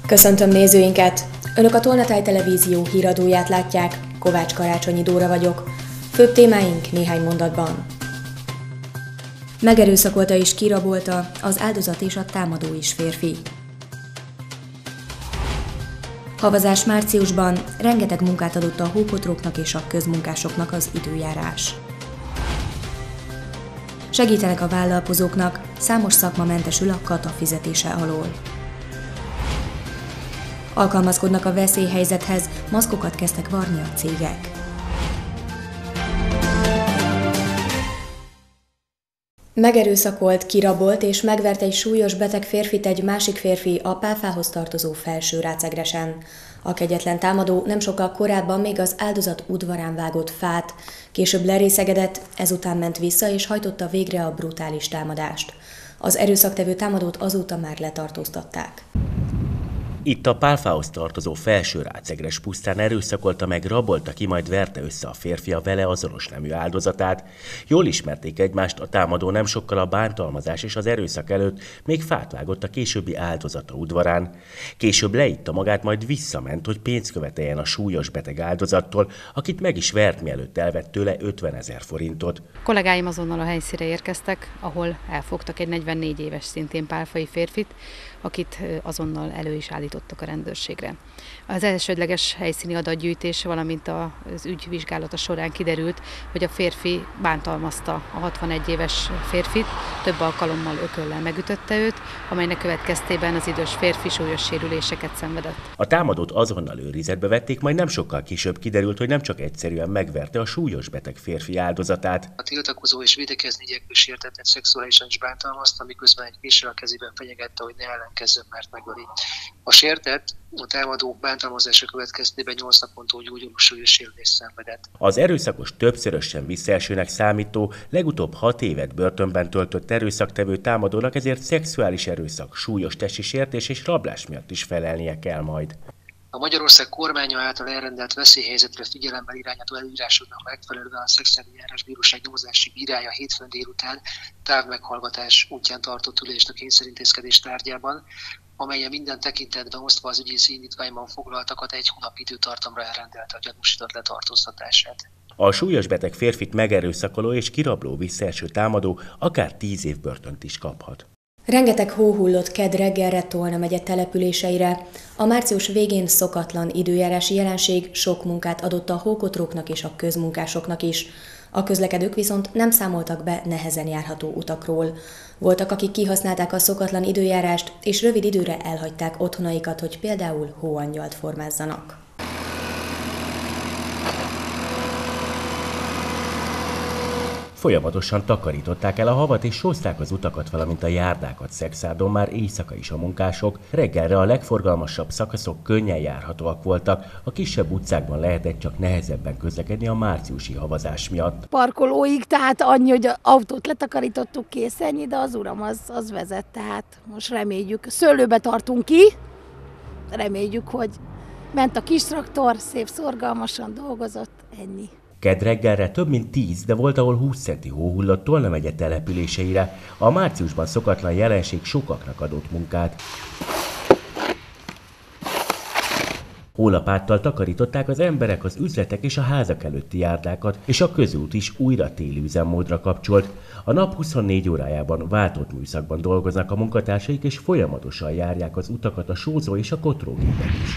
Köszöntöm nézőinket! Önök a Tolnatáj Televízió híradóját látják, Kovács Karácsonyi Dóra vagyok. Főbb témáink néhány mondatban. Megerőszakolta és kirabolta az áldozat és a támadó is férfi. Havazás márciusban rengeteg munkát adott a hókotróknak és a közmunkásoknak az időjárás. Segítenek a vállalkozóknak, számos szakma mentesül a kata fizetése alól. Alkalmazkodnak a veszélyhelyzethez, maszkokat kezdtek varni a cégek. Megerőszakolt, kirabolt és megvert egy súlyos beteg férfit egy másik férfi a Pálfához tartozó Felső-Rácegresen. A kegyetlen támadó nem sokkal korábban még az áldozat udvarán vágott fát, később lerészegedett, ezután ment vissza és hajtotta végre a brutális támadást. Az erőszaktevő támadót azóta már letartóztatták. Itt a Pálfához tartozó Felső-Rácegres pusztán erőszakolta meg, rabolta ki, majd verte össze a férfi a vele azonos nemű áldozatát. Jól ismerték egymást, a támadó nem sokkal a bántalmazás és az erőszak előtt még fát vágott a későbbi áldozata udvarán. Később leitta magát, majd visszament, hogy pénzt követeljen a súlyos beteg áldozattól, akit meg is vert, mielőtt elvett tőle 50 000 forintot. Kollégáim azonnal a helyszínre érkeztek, ahol elfogtak egy 44 éves szintén pálfai férfit, akit azonnal elő is állítottak a rendőrségre. Az elsődleges helyszíni adatgyűjtés, valamint az ügy vizsgálata során kiderült, hogy a férfi bántalmazta a 61 éves férfit, több alkalommal ököllel megütötte őt, amelynek következtében az idős férfi súlyos sérüléseket szenvedett. A támadót azonnal őrizetbe vették, majd nem sokkal később kiderült, hogy nem csak egyszerűen megverte a súlyos beteg férfi áldozatát. A tiltakozó és védekezni igyekvő sértettet szexuálisan is bántalmazta, miközben egy késsel a kezében fenyegette, hogy ne ellenkezzen, mert megöli. A sértett a támadó bántalmazása következtében 8 napon túl gyógyuló súlyos sérülést szenvedett. Az erőszakos, többszörösen visszaesőnek számító, legutóbb 6 évet börtönben töltött erőszaktevő támadónak ezért szexuális erőszak, súlyos testi sértés és rablás miatt is felelnie kell majd. A Magyarország kormánya által elrendelt veszélyhelyzetre figyelemmel irányadó előírásoknak megfelelően a Szexuális Eljárás Bíróság nyomozási bírája hétfőn délután távmeghallgatás útján tartott ülést a kényszerintézkedés tárgyában, amelyen minden tekintetben osztva az ügyészi indítványban foglaltakat egy hónap időtartamra elrendelte a gyanúsított letartóztatását. A súlyos beteg férfit megerőszakoló és kirabló visszaeső támadó akár 10 év börtönt is kaphat. Rengeteg hó hullott kedd reggelre Tolna megye településeire. A március végén szokatlan időjárási jelenség sok munkát adott a hókotróknak és a közmunkásoknak is. A közlekedők viszont nem számoltak be nehezen járható utakról. Voltak, akik kihasználták a szokatlan időjárást, és rövid időre elhagyták otthonaikat, hogy például hóangyalt formázzanak. Folyamatosan takarították el a havat és sózták az utakat, valamint a járdákat Szexárdon már éjszaka is a munkások. Reggelre a legforgalmasabb szakaszok könnyen járhatóak voltak, a kisebb utcákban lehetett csak nehezebben közlekedni a márciusi havazás miatt. Parkolóig, tehát annyi, hogy autót letakarítottuk, kész, ennyi, de az uram az vezet, tehát most reméljük. Szőlőbe tartunk ki, reméljük, hogy ment a kis traktor, szép szorgalmasan dolgozott, ennyi. Kedd reggelre több mint 10, de volt, ahol 20 centi hó hullott Tolna megye településeire. A márciusban szokatlan jelenség sokaknak adott munkát. Hólapáttal takarították az emberek az üzletek és a házak előtti járdákat, és a közút is újra téli üzemmódra kapcsolt. A nap 24 órájában váltott műszakban dolgoznak a munkatársaik, és folyamatosan járják az utakat a sózó és a kotrógépek is.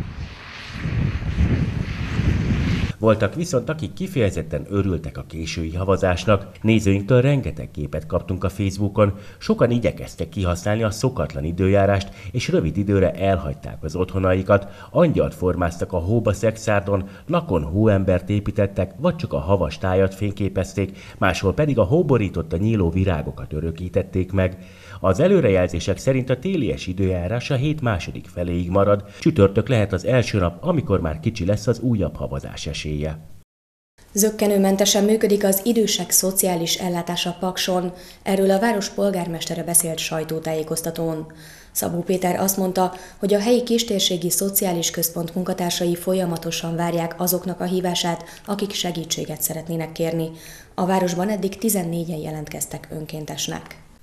Voltak viszont, akik kifejezetten örültek a késői havazásnak. Nézőinktől rengeteg képet kaptunk a Facebookon. Sokan igyekeztek kihasználni a szokatlan időjárást, és rövid időre elhagyták az otthonaikat. Angyalt formáztak a hóba Szexárdon, lakon hóembert építettek, vagy csak a havas tájat fényképezték, máshol pedig a hóborította nyíló virágokat örökítették meg. Az előrejelzések szerint a télies időjárás a hét második feléig marad. Csütörtök lehet az első nap, amikor már kicsi lesz az újabb havazás esélye. Zökkenőmentesen működik az idősek szociális ellátása Pakson. Erről a város polgármestere beszélt sajtótájékoztatón. Szabó Péter azt mondta, hogy a helyi kistérségi szociális központ munkatársai folyamatosan várják azoknak a hívását, akik segítséget szeretnének kérni. A városban eddig 14-en jelentkeztek önkéntesnek.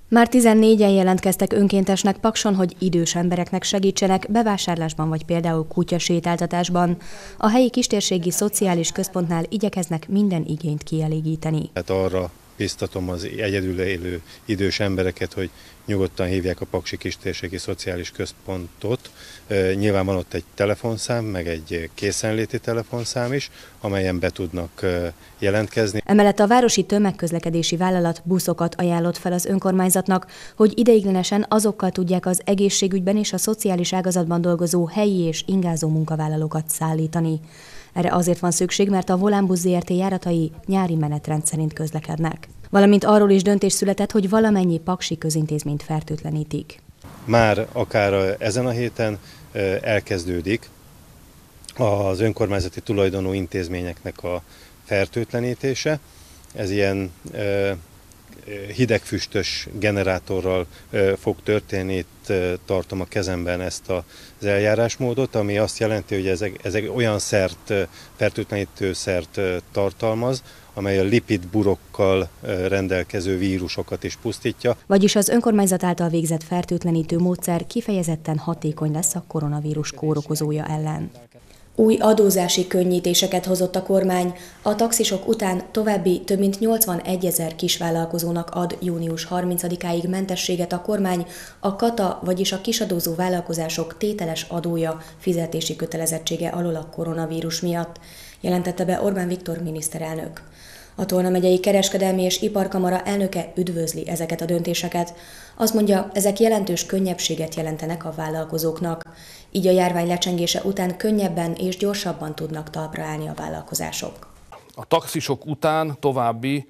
Már 14-en jelentkeztek önkéntesnek Pakson, hogy idős embereknek segítsenek bevásárlásban vagy például kutyasétáltatásban. A helyi kistérségi szociális központnál igyekeznek minden igényt kielégíteni. Hát arra biztatom az egyedül élő idős embereket, hogy nyugodtan hívják a Paksi Kistérségi Szociális Központot. Nyilván van ott egy telefonszám, meg egy készenléti telefonszám is, amelyen be tudnak jelentkezni. Emellett a városi tömegközlekedési vállalat buszokat ajánlott fel az önkormányzatnak, hogy ideiglenesen azokkal tudják az egészségügyben és a szociális ágazatban dolgozó helyi és ingázó munkavállalókat szállítani. Erre azért van szükség, mert a Volánbusz Zrt. Járatai nyári menetrend szerint közlekednek. Valamint arról is döntés született, hogy valamennyi paksi közintézményt fertőtlenítik. Már akár ezen a héten elkezdődik az önkormányzati tulajdonú intézményeknek a fertőtlenítése. Ez ilyen hidegfüstös generátorral fog történni. Itt tartom a kezemben ezt az eljárásmódot, ami azt jelenti, hogy ez olyan fertőtlenítő szert tartalmaz, amely a lipidburokkal rendelkező vírusokat is pusztítja. Vagyis az önkormányzat által végzett fertőtlenítő módszer kifejezetten hatékony lesz a koronavírus kórokozója ellen. Új adózási könnyítéseket hozott a kormány. A taxisok után további több mint 81 000 kisvállalkozónak ad június 30-áig mentességet a kormány a kata, vagyis a kisadózó vállalkozások tételes adója fizetési kötelezettsége alól a koronavírus miatt, jelentette be Orbán Viktor miniszterelnök. A Tolna megyei Kereskedelmi és Iparkamara elnöke üdvözli ezeket a döntéseket. Azt mondja, ezek jelentős könnyebbséget jelentenek a vállalkozóknak. Így a járvány lecsengése után könnyebben és gyorsabban tudnak talpra állni a vállalkozások. A taxisok után további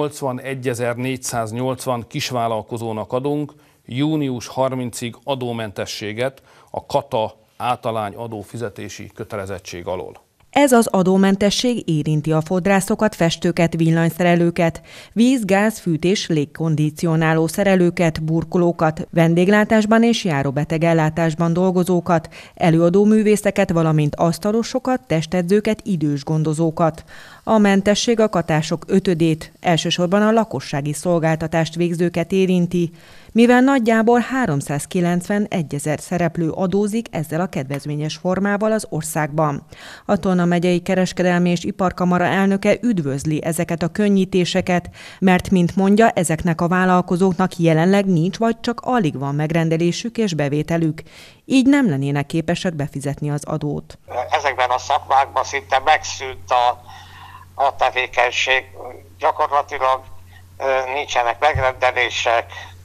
81.480 kisvállalkozónak adunk június 30-ig adómentességet a kata általány adófizetési kötelezettség alól. Ez az adómentesség érinti a fodrászokat, festőket, villanyszerelőket, víz, gáz, fűtés, légkondicionáló szerelőket, burkolókat, vendéglátásban és járóbetegellátásban dolgozókat, előadóművészeket, valamint asztalosokat, testedzőket, idős gondozókat. A mentesség a katások 5-ét, elsősorban a lakossági szolgáltatást végzőket érinti, mivel nagyjából 391 000 szereplő adózik ezzel a kedvezményes formával az országban. A Tolna megyei Kereskedelmi és Iparkamara elnöke üdvözli ezeket a könnyítéseket, mert, mint mondja, ezeknek a vállalkozóknak jelenleg nincs vagy csak alig van megrendelésük és bevételük, így nem lennének képesek befizetni az adót. Ezekben a szakmákban szinte megszűnt a tevékenység, gyakorlatilag nincsenek megrendelések,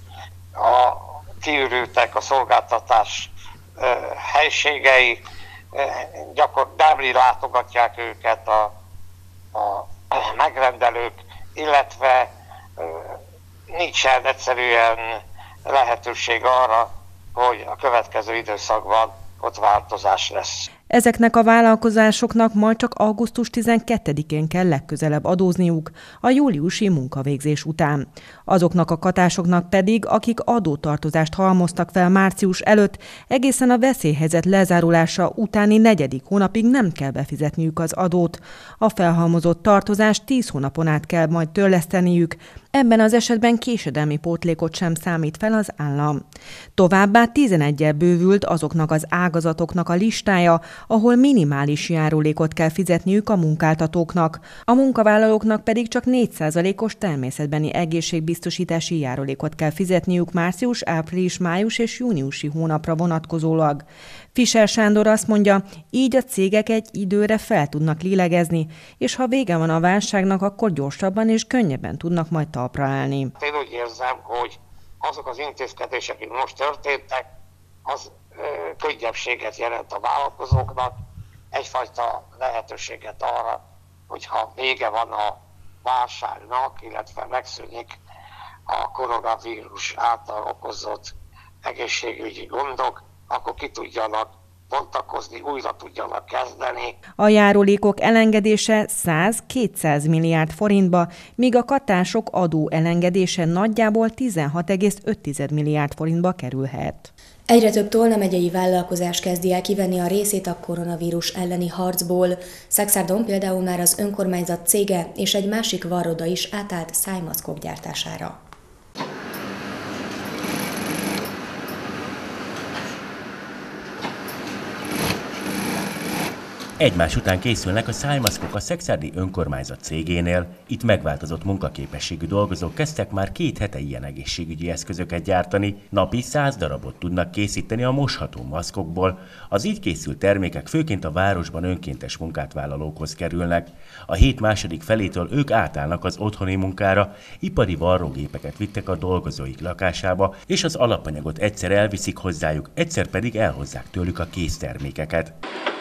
kiürültek a szolgáltatás helységei, nem látogatják őket a megrendelők, illetve nincsen egyszerűen lehetőség arra, hogy a következő időszakban ott változás lesz. Ezeknek a vállalkozásoknak majd csak augusztus 12-én kell legközelebb adózniuk a júliusi munkavégzés után. Azoknak a katásoknak pedig, akik adótartozást halmoztak fel március előtt, egészen a veszélyhelyzet lezárulása utáni 4. hónapig nem kell befizetniük az adót. A felhalmozott tartozást 10 hónapon át kell majd törleszteniük, ebben az esetben késedelmi pótlékot sem számít fel az állam. Továbbá 11-el bővült azoknak az ágazatoknak a listája, ahol minimális járulékot kell fizetniük a munkáltatóknak, a munkavállalóknak pedig csak 4%-os természetbeni egészségbiztosítási járulékot kell fizetniük március, április, május és júniusi hónapra vonatkozólag. Fischer Sándor azt mondja, így a cégek egy időre fel tudnak lélegezni, és ha vége van a válságnak, akkor gyorsabban és könnyebben tudnak majd talpra állni. Én úgy érzem, hogy azok az intézkedések, amik most történtek, az könnyebbséget jelent a vállalkozóknak, egyfajta lehetőséget arra, hogyha vége van a válságnak, illetve megszűnik a koronavírus által okozott egészségügyi gondok, akkor ki tudjanak bontakozni, újra tudjanak kezdeni. A járulékok elengedése 100-200 milliárd forintba, míg a katások adó elengedése nagyjából 16,5 milliárd forintba kerülhet. Egyre több Tolna megyei vállalkozás kezdi el kivenni a részét a koronavírus elleni harcból. Szexárdon például már az önkormányzat cége és egy másik varroda is átállt szájmaszkok gyártására. Egymás után készülnek a szájmaszkok a Szekszárdi önkormányzat cégénél. Itt megváltozott munkaképességű dolgozók kezdtek már 2 hete ilyen egészségügyi eszközöket gyártani. Napi 100 darabot tudnak készíteni a mosható maszkokból. Az így készült termékek főként a városban önkéntes munkát vállalókhoz kerülnek. A hét második felétől ők átállnak az otthoni munkára, ipari varrógépeket vittek a dolgozóik lakásába, és az alapanyagot egyszer elviszik hozzájuk, egyszer pedig elhozzák tőlük a késztermékeket.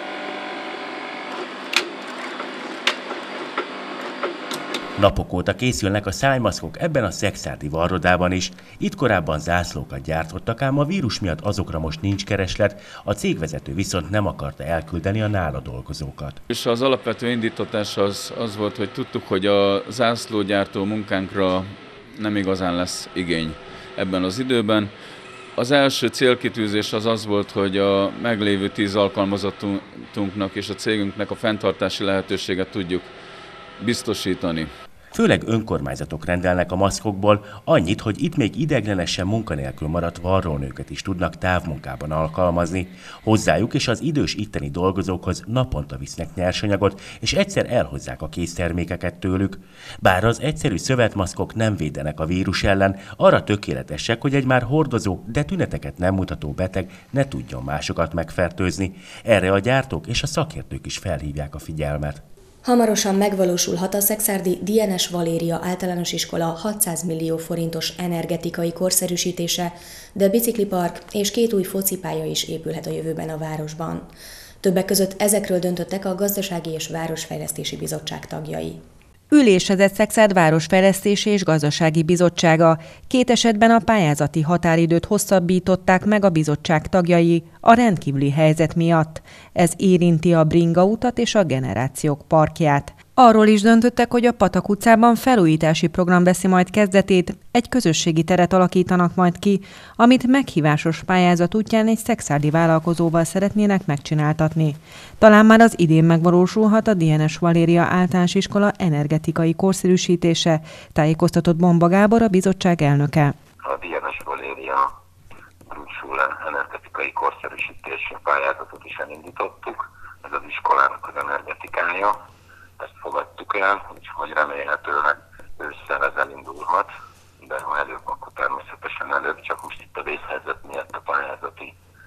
Napok óta készülnek a szájmaszkok ebben a szekszárdi varrodában is. Itt korábban zászlókat gyártottak, ám a vírus miatt azokra most nincs kereslet, a cégvezető viszont nem akarta elküldeni a nála dolgozókat. És az alapvető indítatás az volt, hogy tudtuk, hogy a zászlógyártó munkánkra nem igazán lesz igény ebben az időben. Az első célkitűzés az volt, hogy a meglévő 10 alkalmazottunknak és a cégünknek a fenntartási lehetőséget tudjuk biztosítani. Főleg önkormányzatok rendelnek a maszkokból, annyit, hogy itt még ideiglenesen munkanélkül maradt varrónőket is tudnak távmunkában alkalmazni. Hozzájuk és az idős itteni dolgozókhoz naponta visznek nyersanyagot, és egyszer elhozzák a késztermékeket tőlük. Bár az egyszerű szövetmaszkok nem védenek a vírus ellen, arra tökéletesek, hogy egy már hordozó, de tüneteket nem mutató beteg ne tudjon másokat megfertőzni. Erre a gyártók és a szakértők is felhívják a figyelmet. Hamarosan megvalósulhat a szekszárdi Dienes Valéria általános iskola 600 millió forintos energetikai korszerűsítése, de biciklipark és 2 új focipálya is épülhet a jövőben a városban. Többek között ezekről döntöttek a Gazdasági és Városfejlesztési Bizottság tagjai. Ülésezett Szekszárd Városfejlesztési és Gazdasági Bizottsága. 2 esetben a pályázati határidőt hosszabbították meg a bizottság tagjai a rendkívüli helyzet miatt. Ez érinti a Bringa utat és a Generációk parkját. Arról is döntöttek, hogy a Patak utcában felújítási program veszi majd kezdetét, egy közösségi teret alakítanak majd ki, amit meghívásos pályázat útján egy szekszárdi vállalkozóval szeretnének megcsináltatni. Talán már az idén megvalósulhat a Dienes Valéria általános iskola energetikai korszerűsítése, tájékoztatott Bomba Gábor, a bizottság elnöke. A Dienes Valéria Grundschule energetikai korszerűsítése pályázatot is elindítottuk, ez az iskolának az energetikája. Ezt fogadtuk el, úgyhogy remélhetőleg ősszel ez elindulhat, de ha előbb, akkor természetesen előbb, csak most itt a vészhelyzet miatt a pályázati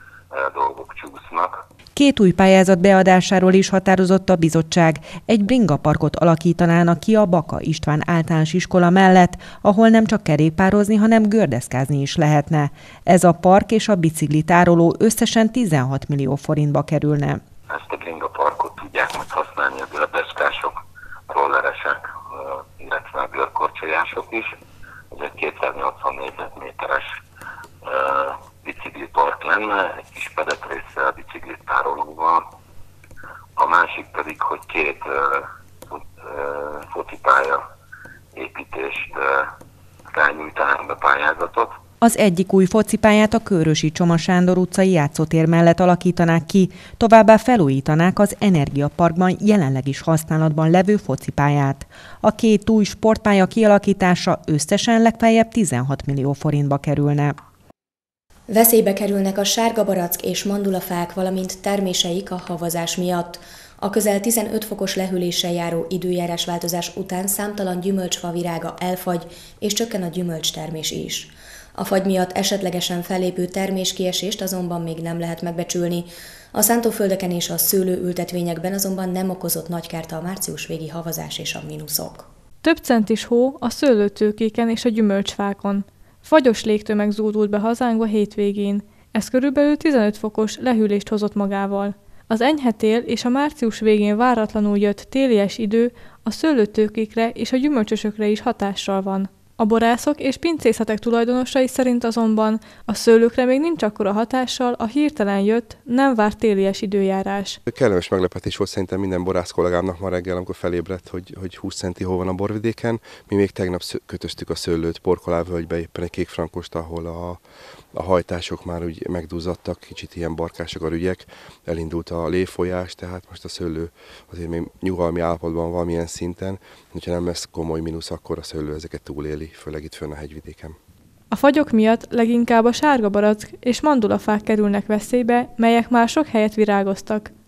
dolgok csúsznak. 2 új pályázat beadásáról is határozott a bizottság. Egy Bringa parkot alakítanának ki a Baka István általános iskola mellett, ahol nem csak kerékpározni, hanem gördeszkázni is lehetne. Ez a park és a biciklitároló összesen 16 millió forintba kerülne. Ezt a Bringa parkot tudják majd használni a gördeszkások, rolleresek, illetve a görkorcsolyások is. Ez egy 280 négyzetméteres biciklipark lenne, egy kis pedetrésszel, biciklitárolóval. A másik pedig, hogy 2 focipálya építést rányújtanánk be pályázatot. Az egyik új focipályát a Körösi Csoma Sándor utcai játszótér mellett alakítanák ki, továbbá felújítanák az Energiaparkban jelenleg is használatban levő focipályát. A 2 új sportpálya kialakítása összesen legfeljebb 16 millió forintba kerülne. Veszélybe kerülnek a sárgabarack és mandulafák, valamint terméseik a havazás miatt. A közel 15 fokos lehűléssel járó időjárásváltozás után számtalan gyümölcsfa virága elfagy, és csökken a gyümölcstermés is. A fagy miatt esetlegesen fellépő terméskiesést azonban még nem lehet megbecsülni. A szántóföldeken és a szőlőültetvényekben azonban nem okozott nagy kárt a március végi havazás és a mínuszok. Több centis hó a szőlőtőkéken és a gyümölcsfákon. Fagyos légtömeg zúdult be hazánkba hétvégén. Ez körülbelül 15 fokos lehűlést hozott magával. Az enyhe tél és a március végén váratlanul jött télies idő a szőlőtőkékre és a gyümölcsösökre is hatással van. A borászok és pincészetek tulajdonosai szerint azonban a szőlőkre még nincs akkora hatással a hirtelen jött, nem várt télies időjárás. Kellemes meglepetés volt szerintem minden borász kollégámnak ma reggel, amikor felébredt, hogy 20 centi hó van a borvidéken. Mi még tegnap kötöztük a szőlőt Porkolávölgybe, éppen egy kékfrankost, ahol a hajtások már úgy megduzzadtak, kicsit ilyen barkásogar ügyek, elindult a léfolyás, tehát most a szőlő azért még nyugalmi állapotban valamilyen szinten, hogyha nem lesz komoly mínusz, akkor a szőlő ezeket túléli, főleg itt fönn a hegyvidéken. A fagyok miatt leginkább a sárgabarack és mandulafák kerülnek veszélybe, melyek már sok helyet virágoztak.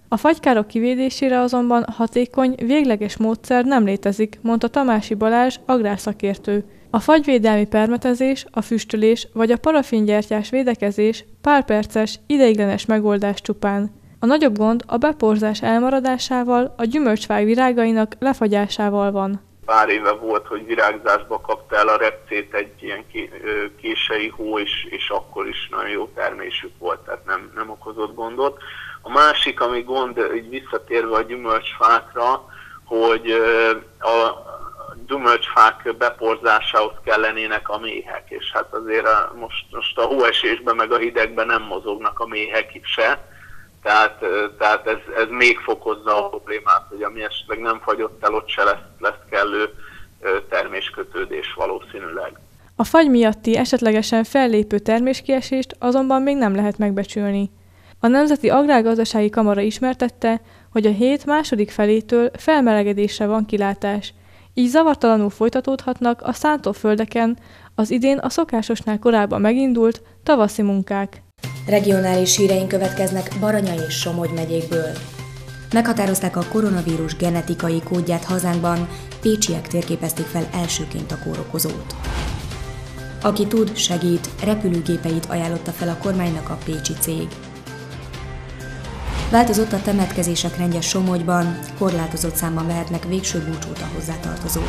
A fagykárok kivédésére azonban hatékony, végleges módszer nem létezik, mondta Tamási Balázs, agrárszakértő. A fagyvédelmi permetezés, a füstölés vagy a parafingyertyás védekezés pár perces, ideiglenes megoldás csupán. A nagyobb gond a beporzás elmaradásával, a gyümölcsfák virágainak lefagyásával van. Pár éve volt, hogy virágzásba kapta el a repcét egy ilyen kései hó, és akkor is nagyon jó termésük volt, tehát nem okozott gondot. A másik, ami gond, így visszatérve a gyümölcsfákra, hogy a gyümölcsfák beporzásához kellenének a méhek, és hát azért most a hóesésben meg a hidegben nem mozognak a méhek se, tehát ez még fokozza a problémát, hogy ami esetleg nem fagyott el, ott se lesz kellő terméskötődés valószínűleg. A fagy miatti esetlegesen fellépő terméskiesést azonban még nem lehet megbecsülni. A Nemzeti Agrárgazdasági Kamara ismertette, hogy a hét második felétől felmelegedésre van kilátás, így zavartalanul folytatódhatnak a szántóföldeken az idén a szokásosnál korábban megindult tavaszi munkák. Regionális híreink következnek Baranya és Somogy megyékből. Meghatározták a koronavírus genetikai kódját hazánkban, pécsiek térképezték fel elsőként a kórokozót. Aki tud, segít, repülőgépeit ajánlotta fel a kormánynak a pécsi cég. Változott a temetkezések rendje Somogyban, korlátozott számban vehetnek végső búcsút a hozzátartozók.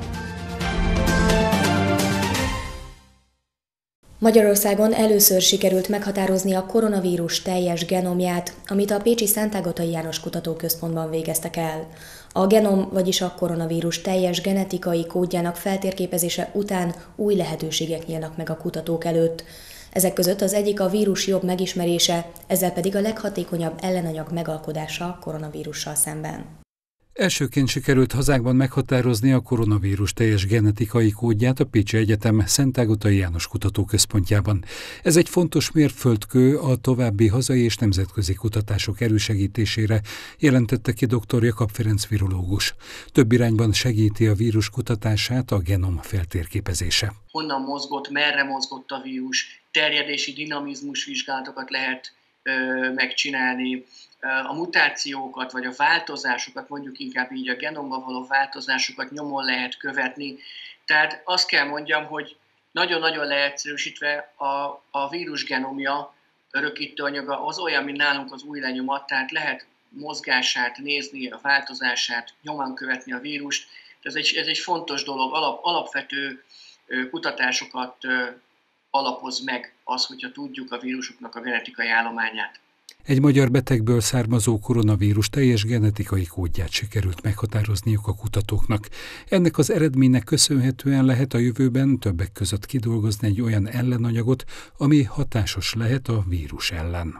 Magyarországon először sikerült meghatározni a koronavírus teljes genomját, amit a pécsi Szent Ágatai János Kutatóközpontban végeztek el. A genom, vagyis a koronavírus teljes genetikai kódjának feltérképezése után új lehetőségek nyílnak meg a kutatók előtt. Ezek között az egyik a vírus jobb megismerése, ezzel pedig a leghatékonyabb ellenanyag megalkodása a koronavírussal szemben. Elsőként sikerült hazánkban meghatározni a koronavírus teljes genetikai kódját a Pécsi Egyetem Szent Ágatai János Kutatóközpontjában. Ez egy fontos mérföldkő a további hazai és nemzetközi kutatások elősegítésére, jelentette ki dr. Jakab Ferenc virológus. Több irányban segíti a vírus kutatását a genom feltérképezése. Honnan mozgott, merre mozgott a vírus, terjedési dinamizmus vizsgálatokat lehet megcsinálni, a mutációkat vagy a változásokat, mondjuk inkább így a genomban való változásokat nyomon lehet követni. Tehát azt kell mondjam, hogy nagyon-nagyon leegyszerűsítve a vírus genomja, örökítőanyaga az olyan, mint nálunk az új lenyomat, tehát lehet mozgását nézni, a változását, nyomon követni a vírust. Ez egy fontos dolog, alapvető kutatásokat alapoz meg az, hogyha tudjuk a vírusoknak a genetikai állományát. Egy magyar betegből származó koronavírus teljes genetikai kódját sikerült meghatározniuk a kutatóknak. Ennek az eredménynek köszönhetően lehet a jövőben többek között kidolgozni egy olyan ellenanyagot, ami hatásos lehet a vírus ellen.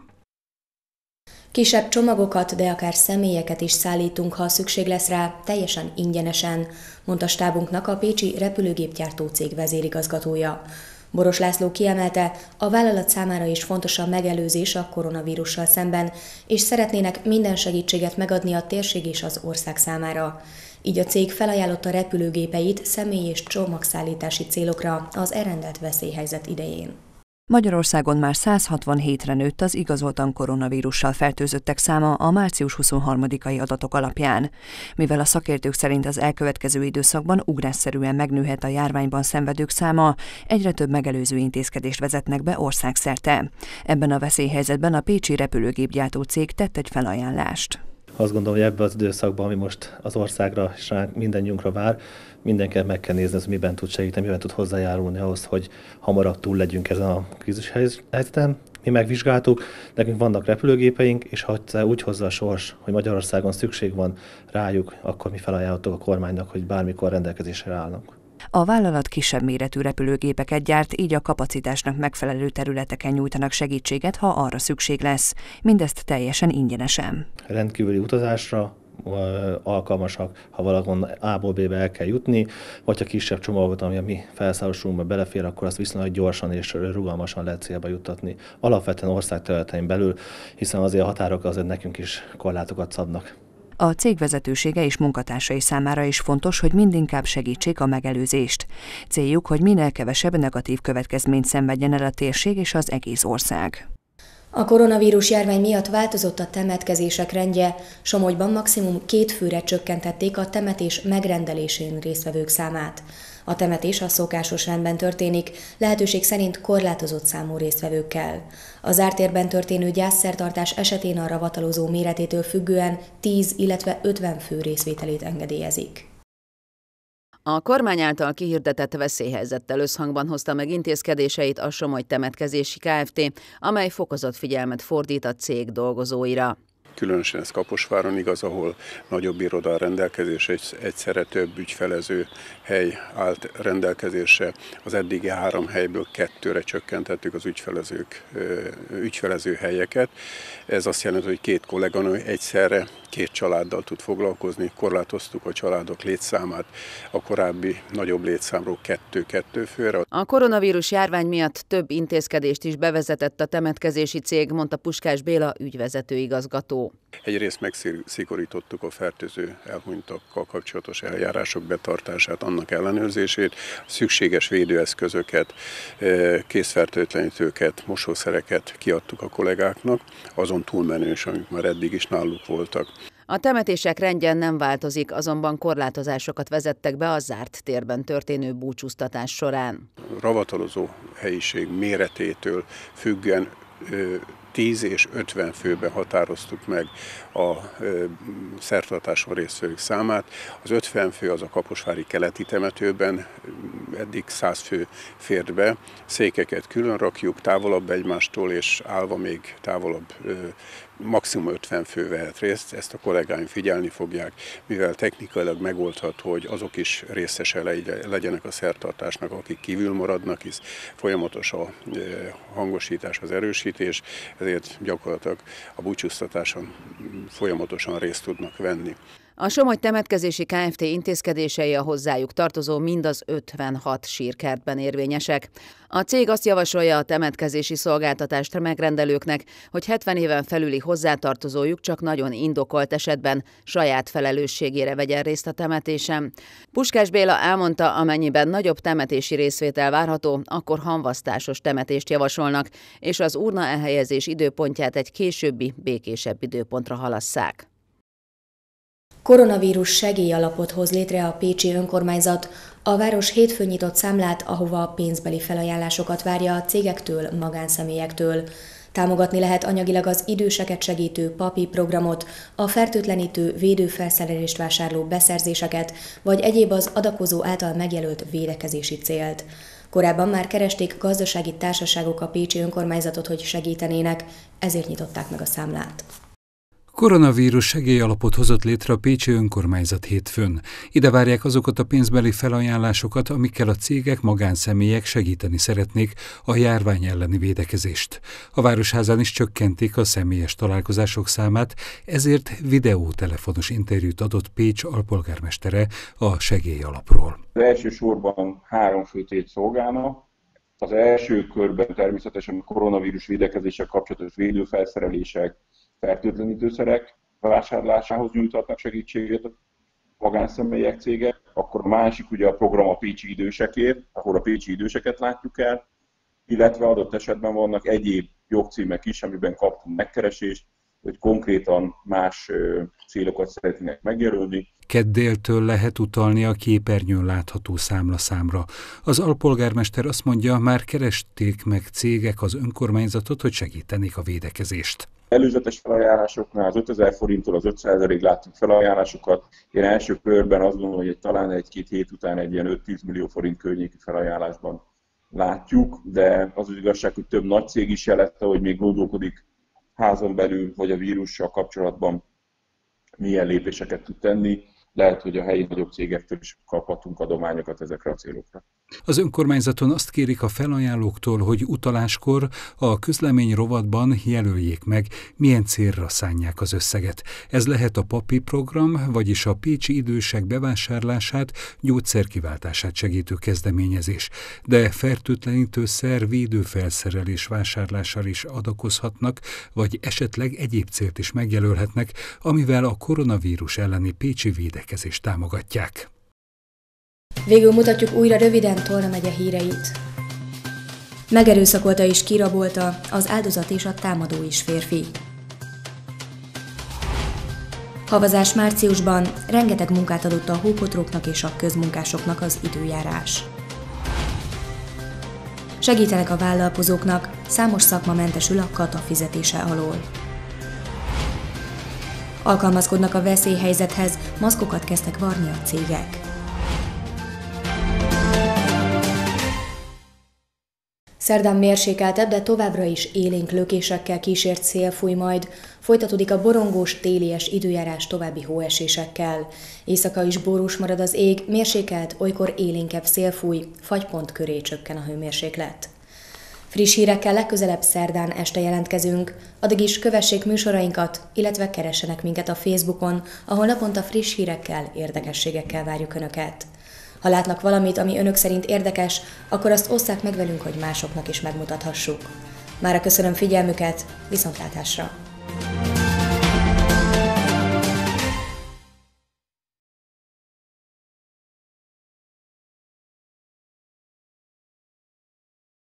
Kisebb csomagokat, de akár személyeket is szállítunk, ha szükség lesz rá, teljesen ingyenesen, mondta stábunknak a pécsi repülőgépgyártó cég vezérigazgatója. Boros László kiemelte, a vállalat számára is fontos a megelőzés a koronavírussal szemben, és szeretnének minden segítséget megadni a térség és az ország számára. Így a cég felajánlotta repülőgépeit személy- és csomagszállítási célokra az elrendelt veszélyhelyzet idején. Magyarországon már 167-re nőtt az igazoltan koronavírussal fertőzöttek száma a március 23-ai adatok alapján. Mivel a szakértők szerint az elkövetkező időszakban ugrásszerűen megnőhet a járványban szenvedők száma, egyre több megelőző intézkedést vezetnek be országszerte. Ebben a veszélyhelyzetben a pécsi repülőgépgyártó cég tett egy felajánlást. Azt gondolom, hogy ebben az időszakban, ami most az országra és mindannyiunkra vár, mindenkinek meg kell nézni, hogy miben tud segíteni, miben tud hozzájárulni ahhoz, hogy hamarabb túl legyünk ezen a krízis helyzeten. Mi megvizsgáltuk, nekünk vannak repülőgépeink, és ha úgy hozza a sors, hogy Magyarországon szükség van rájuk, akkor mi felajánlottuk a kormánynak, hogy bármikor rendelkezésre állnak. A vállalat kisebb méretű repülőgépeket gyárt, így a kapacitásnak megfelelő területeken nyújtanak segítséget, ha arra szükség lesz. Mindezt teljesen ingyenesen. Rendkívüli utazásra alkalmasak, ha valahol A-ból B-be el kell jutni, vagy ha kisebb csomagot, ami a mi felszállásunkba belefér, akkor azt viszonylag gyorsan és rugalmasan lehet célba juttatni. Alapvetően országterületein belül, hiszen azért a határok azért nekünk is korlátokat szabnak. A cég vezetősége és munkatársai számára is fontos, hogy mindinkább segítsék a megelőzést. Céljuk, hogy minél kevesebb negatív következményt szenvedjen el a térség és az egész ország. A koronavírus járvány miatt változott a temetkezések rendje, Somogyban maximum 2 főre csökkentették a temetés megrendelésén résztvevők számát. A temetés a szokásos rendben történik, lehetőség szerint korlátozott számú résztvevőkkel. A zárt térben történő gyászszertartás esetén a ravatalozó méretétől függően 10, illetve 50 fő részvételét engedélyezik. A kormány által kihirdetett veszélyhelyzettel összhangban hozta meg intézkedéseit a Somogy Temetkezési Kft., amely fokozott figyelmet fordít a cég dolgozóira. Különösen ez Kaposváron igaz, ahol nagyobb iroda rendelkezésre, egyszerre több ügyfelező hely állt rendelkezésre. Az eddigi 3 helyből 2-re csökkentettük az ügyfelező helyeket. Ez azt jelenti, hogy 2 kolléganő egyszerre 2 családdal tud foglalkozni. Korlátoztuk a családok létszámát a korábbi nagyobb létszámról 2 főre. A koronavírus járvány miatt több intézkedést is bevezetett a temetkezési cég, mondta Puskás Béla ügyvezető igazgató. Egyrészt megszigorítottuk a fertőző elhunytakkal kapcsolatos eljárások betartását, annak ellenőrzését, szükséges védőeszközöket, készfertőtlenítőket, mosószereket kiadtuk a kollégáknak, azon túlmenő is, amik már eddig is náluk voltak. A temetések rendje nem változik, azonban korlátozásokat vezettek be a zárt térben történő búcsúztatás során. A ravatalozó helyiség méretétől függően 10 és 50 főben határoztuk meg a szertartáson résztvevők számát. Az 50 fő az a kaposvári keleti temetőben, eddig 100 fő fért be. Székeket külön rakjuk, távolabb egymástól, és állva még távolabb maximum 50 fő vehet részt. Ezt a kollégáim figyelni fogják, mivel technikailag megoldható, hogy azok is részese legyenek a szertartásnak, akik kívül maradnak, hisz folyamatos a hangosítás, az erősítés, ezért gyakorlatilag a búcsúztatáson folyamatosan részt tudnak venni. A Somogy Temetkezési Kft. Intézkedései a hozzájuk tartozó mind az 56 sírkertben érvényesek. A cég azt javasolja a temetkezési szolgáltatást megrendelőknek, hogy 70 éven felüli hozzátartozójuk csak nagyon indokolt esetben saját felelősségére vegyen részt a temetésen. Puskás Béla elmondta, amennyiben nagyobb temetési részvétel várható, akkor hamvasztásos temetést javasolnak, és az urna elhelyezés időpontját egy későbbi, békésebb időpontra halasszák. Koronavírus segélyalapot hoz létre a pécsi önkormányzat. A város hétfőn nyitott számlát, ahova a pénzbeli felajánlásokat várja a cégektől, magánszemélyektől. Támogatni lehet anyagilag az időseket segítő PAPI programot, a fertőtlenítő védőfelszerelést vásárló beszerzéseket, vagy egyéb az adakozó által megjelölt védekezési célt. Korábban már keresték gazdasági társaságok a pécsi önkormányzatot, hogy segítenének, ezért nyitották meg a számlát. Koronavírus segélyalapot hozott létre a pécsi önkormányzat hétfőn. Ide várják azokat a pénzbeli felajánlásokat, amikkel a cégek, magánszemélyek segíteni szeretnék a járvány elleni védekezést. A Városházán is csökkentik a személyes találkozások számát, ezért videótelefonos interjút adott Pécs alpolgármestere a segélyalapról. Az elsősorban 3 főtét szolgálna. Az első körben természetesen a koronavírus védekezéssel kapcsolatos védőfelszerelések, fertőtlenítőszerek vásárlásához nyújtatnak segítséget a magánszemélyek, cégek. Akkor a másik ugye a program a pécsi idősekért, ahol a pécsi időseket látjuk el, illetve adott esetben vannak egyéb jogcímek is, amiben kaptunk megkeresést, hogy konkrétan más célokat szeretnének megjelölni. Keddéltől lehet utalni a képernyőn látható számlaszámra. Az alpolgármester azt mondja, már keresték meg cégek az önkormányzatot, hogy segítenék a védekezést. Előzetes felajánlásoknál az 5000 forinttól az 500-ig láttuk felajánlásokat. Én első körben azt gondolom, hogy talán 1-2 hét után egy ilyen 5-10 millió forint környéki felajánlásban látjuk, de az igazság, hogy több nagy cég is jelezte, hogy még gondolkodik házon belül, vagy a vírussal kapcsolatban milyen lépéseket tud tenni. Lehet, hogy a helyi nagyobb cégektől is kaphatunk adományokat ezekre a célokra. Az önkormányzaton azt kérik a felajánlóktól, hogy utaláskor a közlemény rovatban jelöljék meg, milyen célra szánják az összeget. Ez lehet a PAPI program, vagyis a pécsi idősek bevásárlását, gyógyszerkiváltását segítő kezdeményezés. De fertőtlenítőszer, védőfelszerelés vásárlással is adakozhatnak, vagy esetleg egyéb célt is megjelölhetnek, amivel a koronavírus elleni pécsi védekezést támogatják. Végül mutatjuk újra röviden Tolna megye híreit. Megerőszakolta és kirabolta, az áldozat és a támadó is férfi. Havazás márciusban, rengeteg munkát adott a hókotróknak és a közmunkásoknak az időjárás. Segítenek a vállalkozóknak, számos szakma mentesül a kata fizetése alól. Alkalmazkodnak a veszélyhelyzethez, maszkokat kezdtek varni a cégek. Szerdán mérsékeltebb, de továbbra is élénk lökésekkel kísért szél fúj majd. Folytatódik a borongós, télies időjárás további hóesésekkel. Éjszaka is borús marad az ég, mérsékelt, olykor élénkebb szél fúj, fagypont köré csökken a hőmérséklet. Friss hírekkel legközelebb szerdán este jelentkezünk, addig is kövessék műsorainkat, illetve keressenek minket a Facebookon, ahol naponta friss hírekkel, érdekességekkel várjuk Önöket. Ha látnak valamit, ami Önök szerint érdekes, akkor azt osszák meg velünk, hogy másoknak is megmutathassuk. Mára köszönöm figyelmüket, viszontlátásra!